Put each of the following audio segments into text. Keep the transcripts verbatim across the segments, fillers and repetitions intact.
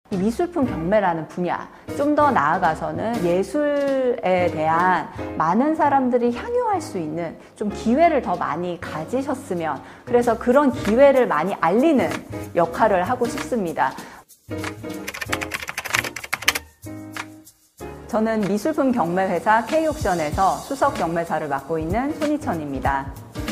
미술품 경매라는 분야, 좀 더 나아가서는 예술에 대한 많은 사람들이 향유할 수 있는 좀 기회를 더 많이 가지셨으면, 그래서 그런 기회를 많이 알리는 역할을 하고 싶습니다. 저는 미술품 경매회사 K옥션에서 수석 경매사를 맡고 있는 손희천입니다.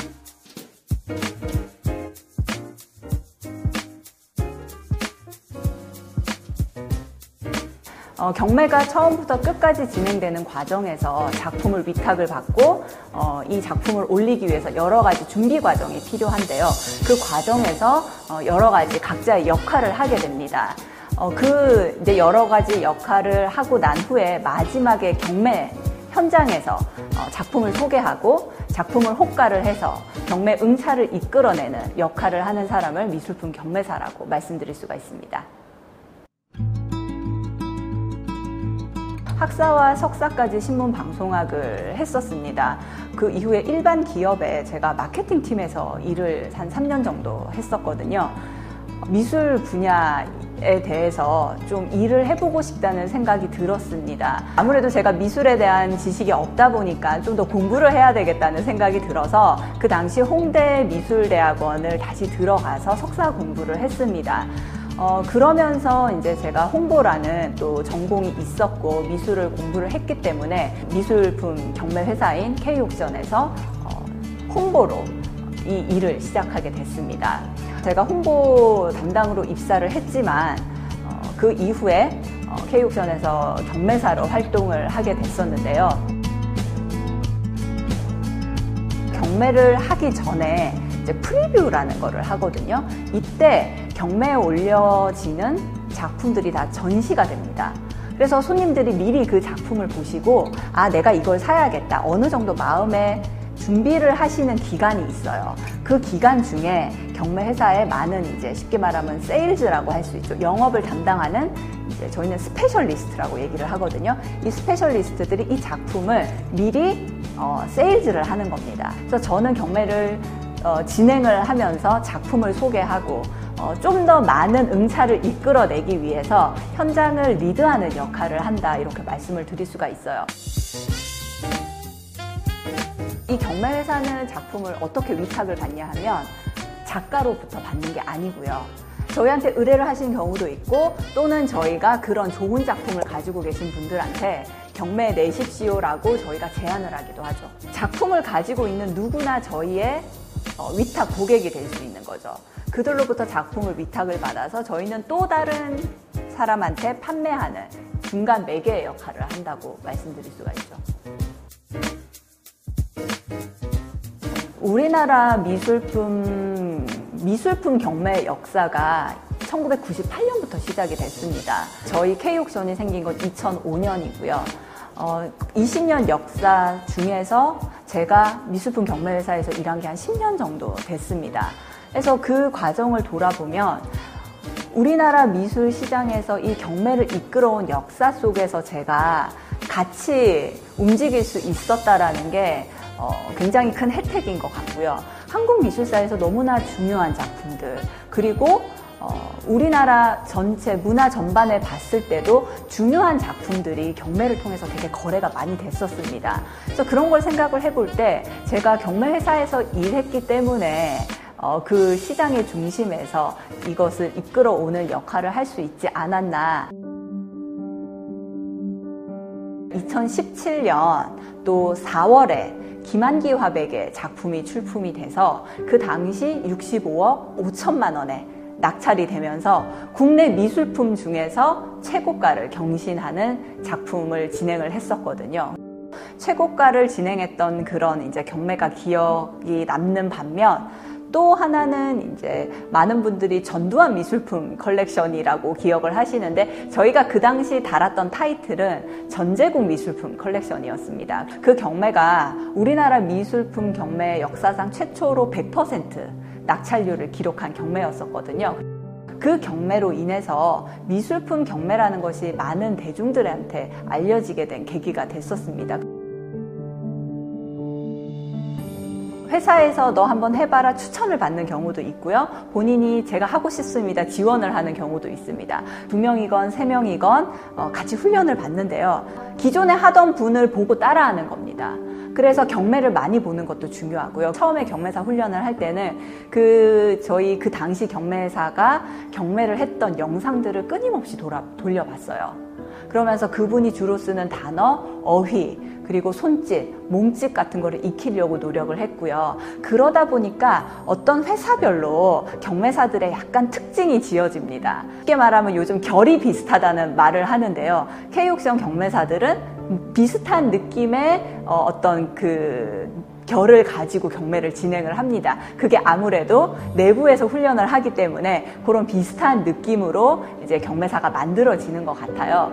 어, 경매가 처음부터 끝까지 진행되는 과정에서 작품을 위탁을 받고 어, 이 작품을 올리기 위해서 여러 가지 준비 과정이 필요한데요. 그 과정에서 어, 여러 가지 각자의 역할을 하게 됩니다. 어, 그 이제 여러 가지 역할을 하고 난 후에 마지막에 경매 현장에서 어, 작품을 소개하고 작품을 호가를 해서 경매 응찰을 이끌어내는 역할을 하는 사람을 미술품 경매사라고 말씀드릴 수가 있습니다. 학사와 석사까지 신문 방송학을 했었습니다. 그 이후에 일반 기업에 제가 마케팅 팀에서 일을 한 삼 년 정도 했었거든요. 미술 분야에 대해서 좀 일을 해보고 싶다는 생각이 들었습니다. 아무래도 제가 미술에 대한 지식이 없다 보니까 좀 더 공부를 해야 되겠다는 생각이 들어서 그 당시 홍대 미술대학원을 다시 들어가서 석사 공부를 했습니다. 어, 그러면서 이제 제가 홍보라는 또 전공이 있었고 미술을 공부를 했기 때문에 미술품 경매 회사인 K옥션에서 어, 홍보로 이 일을 시작하게 됐습니다. 제가 홍보 담당으로 입사를 했지만 어, 그 이후에 어, K옥션에서 경매사로 활동을 하게 됐었는데요. 경매를 하기 전에 이제 프리뷰라는 거를 하거든요. 이때 경매에 올려지는 작품들이 다 전시가 됩니다. 그래서 손님들이 미리 그 작품을 보시고 아, 내가 이걸 사야겠다. 어느 정도 마음에 준비를 하시는 기간이 있어요. 그 기간 중에 경매 회사에 많은 이제 쉽게 말하면 세일즈라고 할 수 있죠. 영업을 담당하는 이제 저희는 스페셜리스트라고 얘기를 하거든요. 이 스페셜리스트들이 이 작품을 미리 어, 세일즈를 하는 겁니다. 그래서 저는 경매를 어, 진행을 하면서 작품을 소개하고 어, 좀 더 많은 응찰을 이끌어내기 위해서 현장을 리드하는 역할을 한다, 이렇게 말씀을 드릴 수가 있어요. 이 경매회사는 작품을 어떻게 위탁을 받냐 하면 작가로부터 받는 게 아니고요. 저희한테 의뢰를 하신 경우도 있고 또는 저희가 그런 좋은 작품을 가지고 계신 분들한테 경매에 내십시오라고 저희가 제안을 하기도 하죠. 작품을 가지고 있는 누구나 저희의 어, 위탁 고객이 될 수 있는 거죠. 그들로부터 작품을 위탁을 받아서 저희는 또 다른 사람한테 판매하는 중간 매개의 역할을 한다고 말씀드릴 수가 있죠. 우리나라 미술품, 미술품 경매 역사가 천구백구십팔 년부터 시작이 됐습니다. 저희 K옥션이 생긴 건 이천오 년이고요. 어, 이십 년 역사 중에서 제가 미술품 경매회사에서 일한 게 한 십 년 정도 됐습니다. 그래서 그 과정을 돌아보면 우리나라 미술 시장에서 이 경매를 이끌어온 역사 속에서 제가 같이 움직일 수 있었다라는 게 어, 굉장히 큰 혜택인 것 같고요. 한국 미술사에서 너무나 중요한 작품들, 그리고 어, 우리나라 전체 문화 전반에 봤을 때도 중요한 작품들이 경매를 통해서 되게 거래가 많이 됐었습니다. 그래서 그런 걸 생각을 해볼 때 제가 경매회사에서 일했기 때문에 어, 그 시장의 중심에서 이것을 이끌어오는 역할을 할 수 있지 않았나. 이천십칠 년 또 사월에 김한기 화백의 작품이 출품이 돼서 그 당시 육십오억 오천만 원에 낙찰이 되면서 국내 미술품 중에서 최고가를 경신하는 작품을 진행을 했었거든요. 최고가를 진행했던 그런 이제 경매가 기억이 남는 반면 또 하나는 이제 많은 분들이 전두환 미술품 컬렉션이라고 기억을 하시는데 저희가 그 당시 달았던 타이틀은 전제국 미술품 컬렉션이었습니다. 그 경매가 우리나라 미술품 경매 역사상 최초로 백 퍼센트 낙찰률을 기록한 경매였었거든요. 그 경매로 인해서 미술품 경매라는 것이 많은 대중들한테 알려지게 된 계기가 됐었습니다. 회사에서 너 한번 해봐라 추천을 받는 경우도 있고요. 본인이 제가 하고 싶습니다 지원을 하는 경우도 있습니다. 두 명이건 세 명이건 같이 훈련을 받는데요. 기존에 하던 분을 보고 따라하는 겁니다. 그래서 경매를 많이 보는 것도 중요하고요. 처음에 경매사 훈련을 할 때는 그 저희 그 당시 경매사가 경매를 했던 영상들을 끊임없이 돌아, 돌려봤어요. 그러면서 그분이 주로 쓰는 단어, 어휘, 그리고 손짓, 몸짓 같은 거를 익히려고 노력을 했고요. 그러다 보니까 어떤 회사별로 경매사들의 약간 특징이 지어집니다. 쉽게 말하면 요즘 결이 비슷하다는 말을 하는데요. K옥션 경매사들은 비슷한 느낌의 어떤 그 결을 가지고 경매를 진행을 합니다. 그게 아무래도 내부에서 훈련을 하기 때문에 그런 비슷한 느낌으로 이제 경매사가 만들어지는 것 같아요.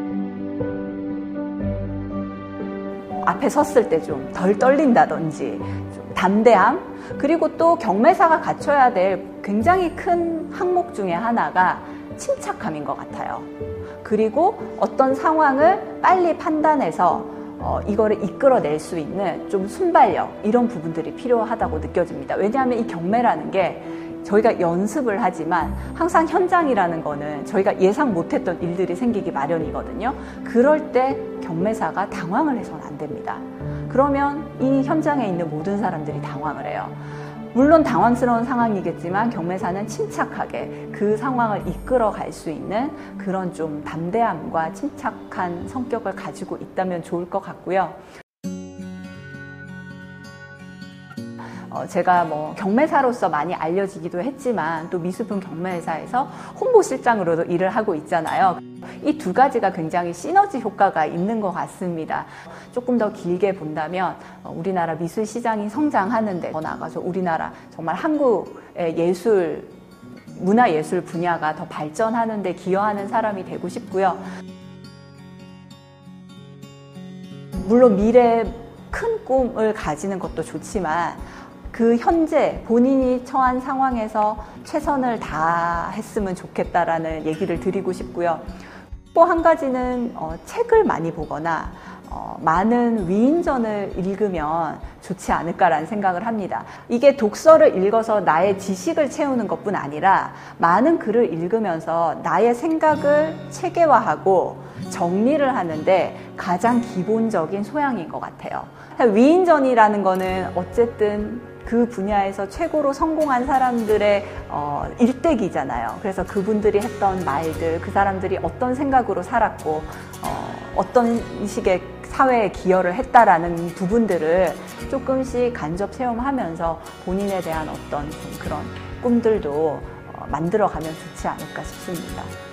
앞에 섰을 때 좀 덜 떨린다든지 좀 담대함, 그리고 또 경매사가 갖춰야 될 굉장히 큰 항목 중에 하나가 침착함인 것 같아요. 그리고 어떤 상황을 빨리 판단해서 어, 이거를 이끌어낼 수 있는 좀 순발력, 이런 부분들이 필요하다고 느껴집니다. 왜냐하면 이 경매라는 게 저희가 연습을 하지만 항상 현장이라는 거는 저희가 예상 못했던 일들이 생기기 마련이거든요. 그럴 때 경매사가 당황을 해서는 안 됩니다. 그러면 이 현장에 있는 모든 사람들이 당황을 해요. 물론 당황스러운 상황이겠지만 경매사는 침착하게 그 상황을 이끌어 갈 수 있는 그런 좀 담대함과 침착한 성격을 가지고 있다면 좋을 것 같고요. 어, 제가 뭐 경매사로서 많이 알려지기도 했지만 또 미술품 경매회사에서 홍보실장으로도 일을 하고 있잖아요. 이 두 가지가 굉장히 시너지 효과가 있는 것 같습니다. 조금 더 길게 본다면 우리나라 미술 시장이 성장하는데 더 나아가서 우리나라 정말 한국의 예술, 문화예술 분야가 더 발전하는 데 기여하는 사람이 되고 싶고요. 물론 미래에 큰 꿈을 가지는 것도 좋지만 그 현재 본인이 처한 상황에서 최선을 다했으면 좋겠다라는 얘기를 드리고 싶고요. 또 한 가지는 어, 책을 많이 보거나 어, 많은 위인전을 읽으면 좋지 않을까라는 생각을 합니다. 이게 독서를 읽어서 나의 지식을 채우는 것뿐 아니라 많은 글을 읽으면서 나의 생각을 체계화하고 정리를 하는데 가장 기본적인 소양인 것 같아요. 위인전이라는 거는 어쨌든 그 분야에서 최고로 성공한 사람들의 어, 일대기잖아요. 그래서 그분들이 했던 말들, 그 사람들이 어떤 생각으로 살았고 어, 어떤 식의 사회에 기여를 했다라는 부분들을 조금씩 간접 체험하면서 본인에 대한 어떤 좀 그런 꿈들도 어, 만들어가면 좋지 않을까 싶습니다.